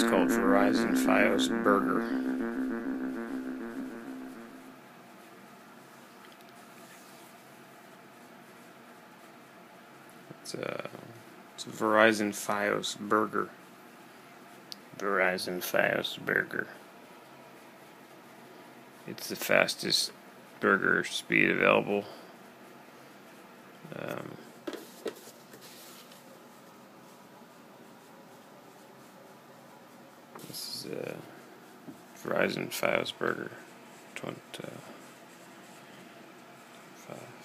called Verizon Fios Burger. It's a Verizon Fios Burger. Verizon Fios Burger. It's the fastest burger speed available. This is a Verizon Fios Burger. 25.